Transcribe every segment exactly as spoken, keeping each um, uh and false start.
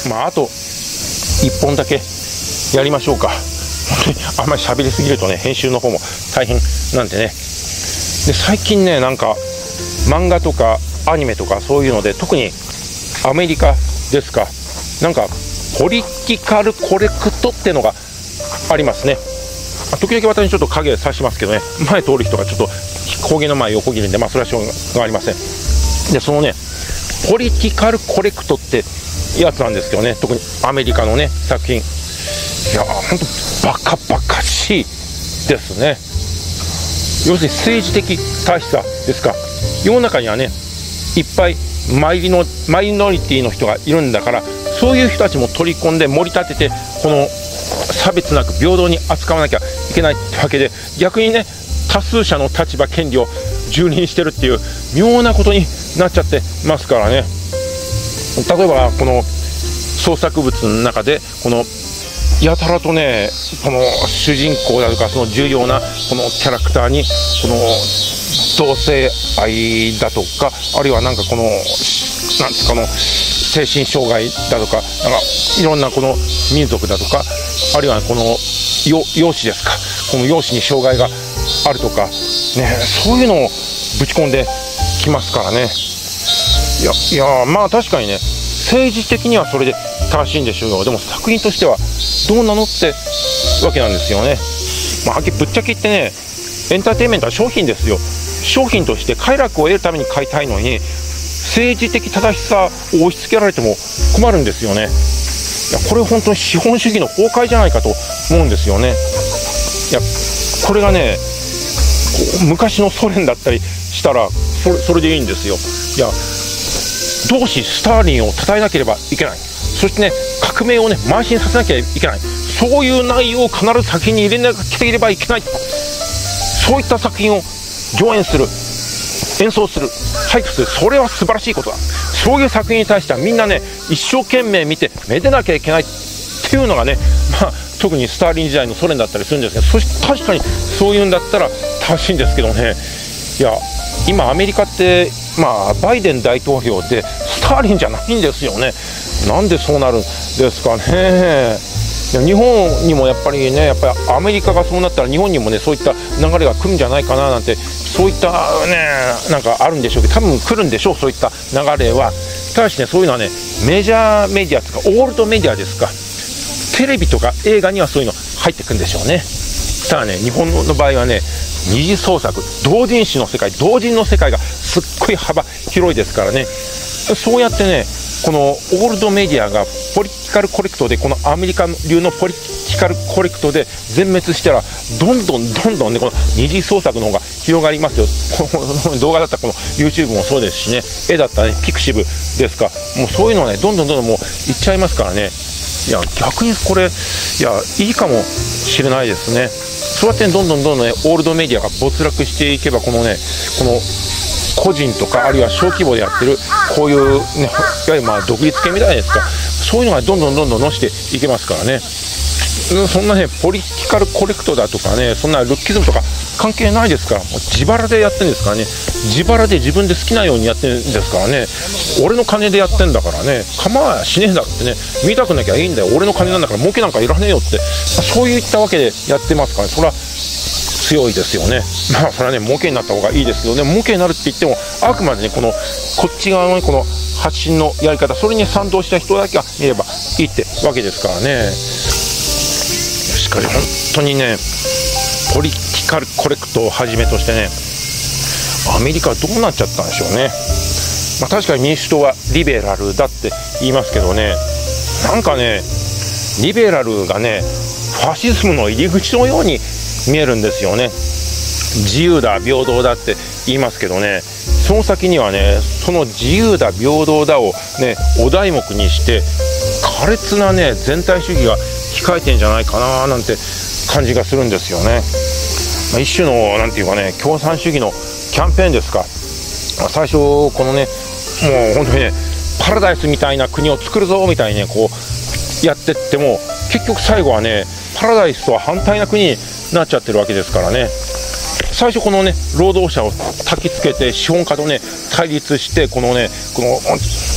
まああといっぽんだけやりましょうか。本当にあんまり喋りすぎるとね、編集の方も大変なんでね。で最近ね、なんか漫画とかアニメとかそういうので、特にアメリカですか、なんかポリティカルコレクトってのがありますね。時々私にちょっと影差しますけどね、前通る人がちょっと工芸の前横切るんで、まあそれはしょうがありません。でそのねポリティカルコレクトってやつなんですけどね、特にアメリカのね作品、いや本当バカバカしいですね。要するに政治的大使さですか、世の中にはねいっぱいマイノマイノリティの人がいるんだから、そういう人たちも取り込んで盛り立てて、この差別なく平等に扱わなきゃいけないってわけで、逆にね多数者の立場権利を蹂躙してるっていう妙なことになっちゃってますからね。例えばこの創作物の中でこのやたらとね、この主人公だとかその重要なこのキャラクターにこの同性愛だとか、あるいはなんかこのなんですかの精神障害だとか、なんかいろんなこの民族だとか、あるいはこの容姿ですか、この容姿に障害があるとかね、そういうのをぶち込んできますからね。いやいやまあ確かにね、政治的にはそれで正しいんでしょうよ。でも作品としてはどうなのってわけなんですよね。まあはっきりぶっちゃけ言ってね、エンターテインメントは商品ですよ。商品として快楽を得るために買いたいのに、政治的正しさを押し付けられても困るんですよね。いやこれ本当に資本主義の崩壊じゃないかと思うんですよね。いやこれがね昔のソ連だったりしたらそれ、それでいいんですよ。いや同志スターリンを称えなければいけない、そしてね革命をね邁進させなきゃいけない、そういう内容を必ず作品に入れなければいけない、そういった作品を上演する、演奏する、配布する、それは素晴らしいことだ。そういう作品に対してはみんなね一生懸命見てめでなきゃいけないっていうのがね、まあ特にスターリン時代のソ連だったりするんですけど、そして確かにそういうんだったら正しいんですけどね。いや今アメリカってまあバイデン大統領でスターリンじゃないんですよね。なんでそうなるんですかね。日本にもやっぱりね、やっぱりアメリカがそうなったら日本にもねそういった流れが来るんじゃないかななんて、そういったねなんかあるんでしょうけど、多分来るんでしょう、そういった流れは。ただしね、そういうのはねメジャーメディアとかオールドメディアですか、テレビとか映画にはそういうの入ってくるんでしょうね。ただね日本の場合はね二次創作、同人誌の世界、同人の世界がすっごい幅広いですからね。そうやってねこのオールドメディアがポリティカルコレクトで、このアメリカ流のポリティカルコレクトで全滅したら、どんどんどんどんねこの二次創作の方が広がりますよ。動画だったらこの YouTube もそうですしね、絵だったらねピクシブですか、もうそういうのはねどんどんどんどんもういっちゃいますからね。いや逆にこれいやいいかもしれないですね。そうやってどんどんどんどんねオールドメディアが没落していけば、このねこの個人とかあるいは小規模でやってるこういうね、いわゆるまあ独立系みたいですか、そういうのがどんどんどんどんのしていけますからね。そんなねポリティカルコレクトだとかね、そんなルッキズムとか関係ないですから、もう自腹でやってるんですからね。自腹で自分で好きなようにやってるんですからね。俺の金でやってんだからね、構わしねえだろってね、見たくなきゃいいんだよ、俺の金なんだから儲けなんかいらねえよって、そういったわけでやってますからね。それは強いですよね。まあそれはね儲けになった方がいいですけどね、儲けになるって言ってもあくまでねこのこっち側のこの発信のやり方、それに賛同した人だけが見ればいいってわけですからね。しかし本当にねポリティカルコレクトをはじめとしてね、アメリカはどうなっちゃったんでしょうね。まあ確かに民主党はリベラルだって言いますけどね、なんかねリベラルがねファシズムの入り口のように見えるんですよね。自由だ平等だって言いますけどね、その先にはねその自由だ平等だをねお題目にして苛烈なね全体主義が控えてんじゃないかななんて感じがするんですよね。まあ、一種のなんていうかね共産主義のキャンペーンですか。最初このねもう本当にねパラダイスみたいな国を作るぞみたいにねこうやってっても、結局最後はねパラダイスとは反対な国になっちゃってるわけですからね。最初このね労働者を焚きつけて資本家とね対立して、このねこの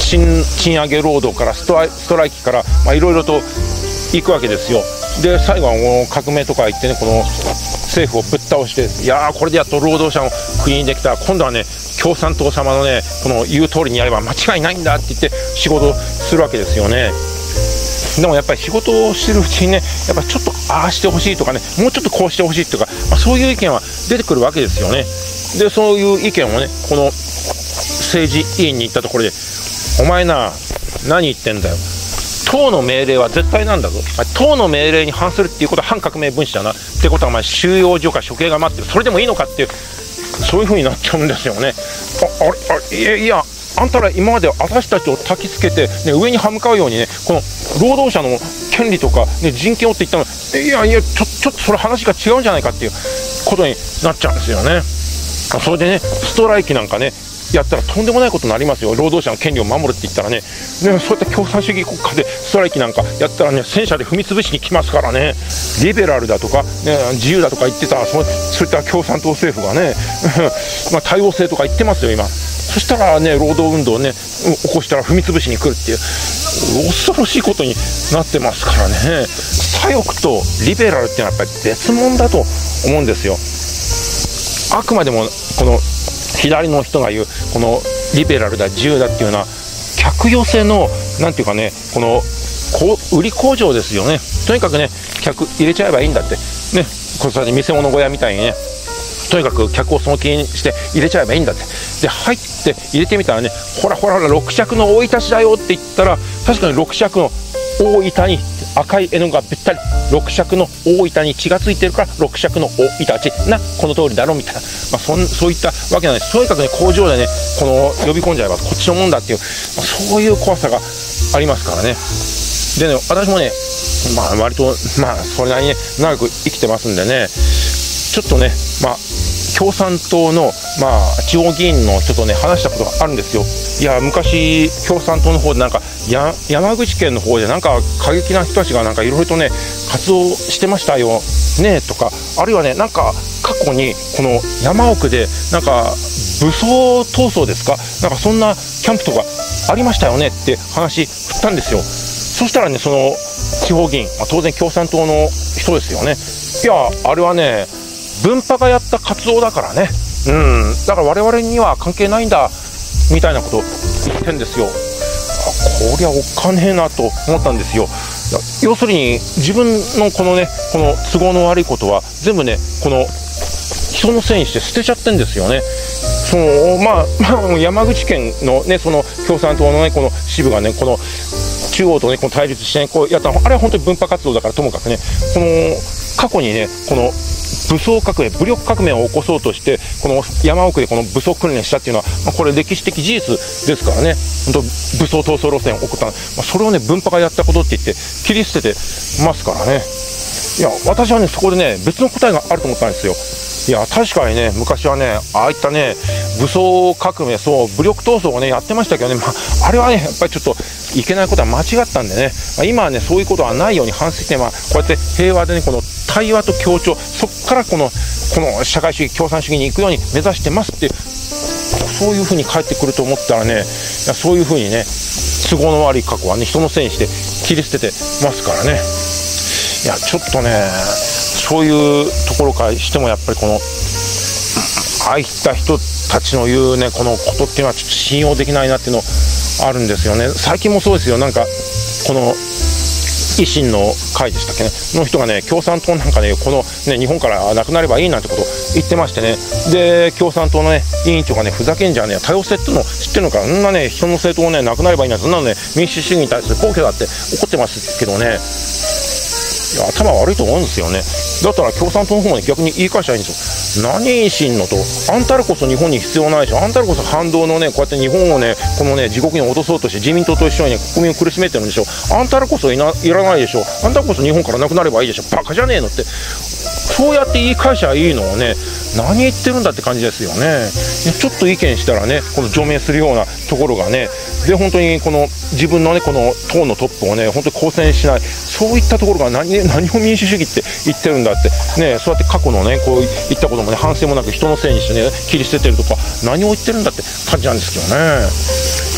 賃賃上げ労働からストライストライキからいろいろと行くわけですよ。で最後はもう革命とか言ってね、この政府をぶっ倒して、いやーこれでやっと労働者を国にできた、今度はね共産党様のねこの言う通りにやれば間違いないんだって言って仕事をするわけですよね。でもやっぱり仕事をしてるうちにね、やっぱちょっとああしてほしいとかね、もうちょっとこうしてほしいとか、まあ、そういう意見は出てくるわけですよね。でそういう意見をねこの政治委員に言ったところで、お前な何言ってんだよ、党の命令は絶対なんだぞ、党の命令に反するっていうことは反革命分子だなってことは、お前収容所か処刑が待ってる、それでもいいのかっていう、そういう風になっちゃうんですよね。ああれあいやいや、あんたら今まで私たちを焚きつけて、ね、上に歯向かうようにね、この労働者の権利とか、ね、人権をって言ったの、いやいやちょ、ちょっとそれ話が違うんじゃないかっていうことになっちゃうんですよね。それでねストライキなんかねやったらとんでもないことになりますよ。労働者の権利を守るって言ったらね、ねそういった共産主義国家でストライキなんかやったらね、戦車で踏み潰しに来ますからね。リベラルだとか、ね、自由だとか言ってた、そ, そういった共産党政府がねまあ多様性とか言ってますよ今。そしたらね労働運動をね起こしたら踏み潰しに来るっていう恐ろしいことになってますからね。左翼とリベラルっていうのはやっぱり別物だと思うんですよ。あくまでもこの左の人が言うこのリベラルだ自由だっていうのは客寄せのなんていうかね、この売り工場ですよね。とにかくね客入れちゃえばいいんだってね、これ見せ物小屋みたいにね、とにかく客をその気にして入れちゃえばいいんだって。で入って入れてみたらね、ほらほらろく尺の大板紙だよって言ったら、確かにろく尺の大板に赤い絵の具がべったり、ろく尺の大板に血がついてるからろく尺の大板血な、この通りだろみたいな、まあ、そんそういったわけなんです。とにかくね工場でねこの呼び込んじゃえばこっちのもんだっていう、まあ、そういう怖さがありますからね。でね私もねまあ割とまあそれなりにね長く生きてますんでね、ちょっとねまあ共産党の、まあ、地方議員の人とね話したことがあるんですよ。いや昔共産党の方でなんかや山口県の方でなんか過激な人たちがなんかいろいろとね活動してましたよねとか、あるいはねなんか過去にこの山奥でなんか武装闘争ですか、なんかそんなキャンプとかありましたよねって話振ったんですよ。そしたらねその地方議員、まあ、当然共産党の人ですよね。いやあれはね分派がやった活動だからね、うん、だから我々には関係ないんだみたいなことを言ってんですよ。あこりゃおっかねえなと思ったんですよ。要するに自分のこのねこの都合の悪いことは全部ねこの人のせいにして捨てちゃってんですよね。そのまあ、まあ、山口県のねその共産党のねこの支部がねこの中央とねこの対立してねこうやったの、あれは本当に分派活動だからともかくね、この過去にねこの武装革命武力革命を起こそうとしてこの山奥でこの武装訓練したっていうのは、まあ、これ歴史的事実ですからね。本当武装闘争路線を送った、まあ、それをね分派がやったことって言って切り捨ててますからね。いや私はねそこでね別の答えがあると思ったんですよ。いや確かにね昔はねああいったね武装革命そう武力闘争をねやってましたけどね、まあ、あれはねやっぱりちょっといけないことは間違ったんでね、まあ、今はねそういうことはないように反省して、まあ、こうやって平和でねこの対話と協調、そこからこのこの社会主義共産主義に行くように目指してますって、そういうふうに返ってくると思ったらね、いやそういうふうにね都合の悪い過去はね人のせいにして切り捨ててますからね。いやちょっとねそういうところからしてもやっぱりこのああいった人たちの言うねこのことっていうのはちょっと信用できないなっていうのあるんですよね。最近もそうですよ。なんかこの維新の会でしたっけねの人がね共産党なんかねこのね日本からなくなればいいなんてことを言ってましてね、で共産党のね委員長がねふざけんじゃねえ多様性ってのを知ってるのか、そんなね人の政党をねなくなればいいなんて、そんなのね民主主義に対する根拠だって怒ってますけどね、いや頭悪いと思うんですよね。だったら共産党の方に逆に言い返したらいいんですよ。何維新のと、あんたらこそ日本に必要ないし、あんたらこそ反動のねこうやって日本をねこのね地獄に落とそうとして自民党と一緒にね国民を苦しめてるんでしょ。あんたらこそいな、いらないでしょ。あんたらこそ日本からなくなればいいでしょ。バカじゃねえのって、そうやって言い返しゃいいのをね何言ってるんだって感じですよね。ちょっと意見したらねこの除名するようなところがね、で本当にこの自分のねこの党のトップをね本当に公選しない、そういったところが 何, 何を民主主義って言ってるんだってね、そうやって過去のねこう言ったこともね反省もなく人のせいにしてね切り捨ててるとか何を言ってるんだって感じなんですけどね。い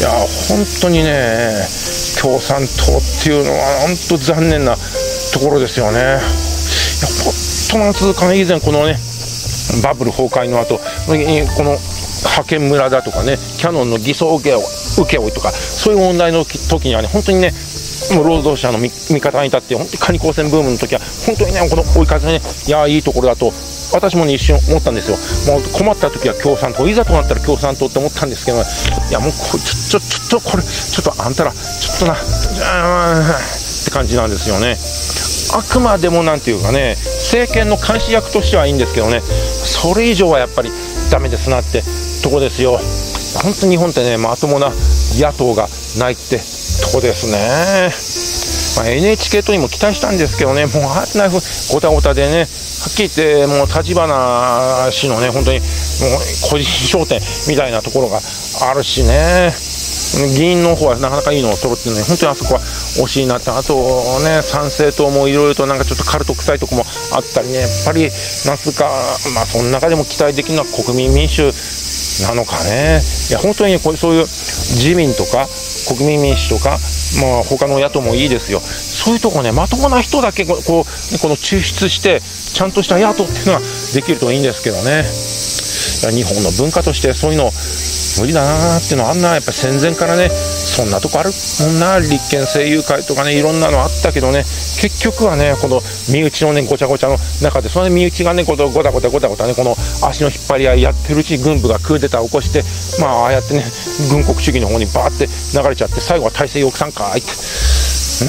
いや本当にね、共産党っていうのは本当残念なところですよね。いや本当なんつうかね、以前このねバブル崩壊の後この派遣村だとかね、キヤノンの偽装請負とか、そういう問題の時にはね、本当にね、もう労働者の味方に立って、本当にカニ光線ブームの時は、本当にね、この追い風ね、いやいいところだと、私もね、一瞬思ったんですよ。もう困った時は共産党、いざとなったら共産党って思ったんですけど、いやもうこちょちょちょっとこれ、ちょっとあんたら、ちょっとな、って感じなんですよね。あくまでもなんていうかね、政権の監視役としてはいいんですけどね、それ以上はやっぱりダメですなってとこですよ。本当に日本ってね、まともな野党がないってとこですね。まあ、エヌエイチケー 党にも期待したんですけどね、もうあんなふうごたごたでね、はっきり言って、もう立花氏のね、本当にもう個人商店みたいなところがあるしね、議員の方はなかなかいいのを揃ってるのに、本当にあそこは惜しいなって、あとね、参政党もいろいろとなんかちょっとカルト臭いとこもあったりね、やっぱりなんつうか、まあ、その中でも期待できるのは国民民主なのかね。いや本当にこうそういう自民とか国民民主とか、まあ、他の野党もいいですよ。そういうとこね、まともな人だけこうこの抽出してちゃんとした野党っていうのができるといいんですけどね。いや日本の文化としてそういうの無理だなーっていうのは、あんなやっぱり戦前からね、そんなとこあるもんな、立憲政友会とかね、いろんなのあったけどね、結局はね、この身内のね、ごちゃごちゃの中で、その身内がね、このごたごたごたごたね、この足の引っ張り合いやってるうちに軍部がクーデターを起こして、まあ、ああやってね、軍国主義の方にバーって流れちゃって、最後は体制抑散かいって。うー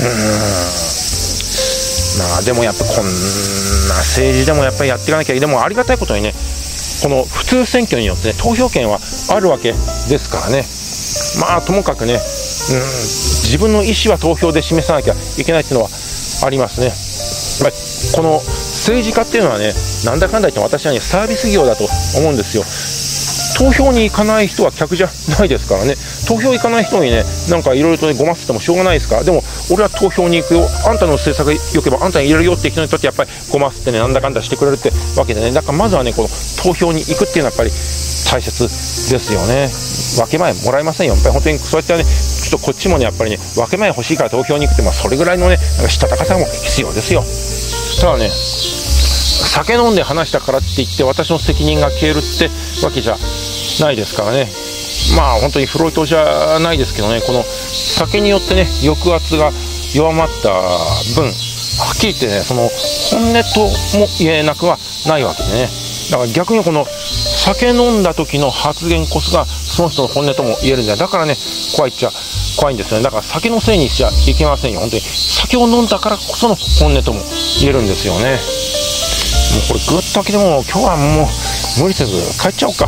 ん。まあ、でもやっぱこんな政治でもやっぱりやっていかなきゃいい。でもありがたいことにね、この普通選挙によってね、投票権はあるわけですからね。まあともかくね、うん、自分の意思は投票で示さなきゃいけないっていうのはありますね。まあ、この政治家っていうのはね、なんだかんだ言って私はね、サービス業だと思うんですよ。投票に行かない人は客じゃないですからね。投票行かない人にね、なんかいろいろとね、ごまっててもしょうがないですから。でも俺は投票に行くよ、あんたの政策が良ければあんたに入れるよって人にとってやっぱりごまってね、なんだかんだしてくれるってわけでね、だからまずはね、この投票に行くっていうのはやっぱり大切ですよね。分け前もらえませんよ。やっぱり本当にそうやってね、ちょっとこっちもね、やっぱりね、分け前欲しいから投票に行くって、まあそれぐらいのね、なんかしたたかさも必要ですよ。ただね、酒飲んで話したからって言って私の責任が消えるってわけじゃないですからね。まあ本当にフロイトじゃないですけどね、この酒によってね、抑圧が弱まった分、はっきり言ってね、その本音とも言えなくはないわけでね。だから逆にこの酒飲んだ時の発言こそがその人の本音とも言えるんだよ。だからね、怖いっちゃ怖いんですよね。だから酒のせいにしちゃいけませんよ。本当に酒を飲んだからこその本音とも言えるんですよね。もうこれぐっと開けても今日はもう無理せず帰っちゃおうか。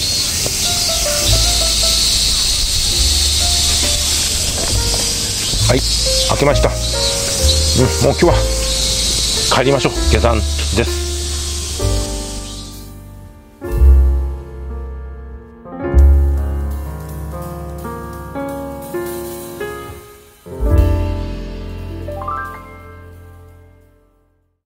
はい、開けました。うん、もう今日は帰りましょう。下山です。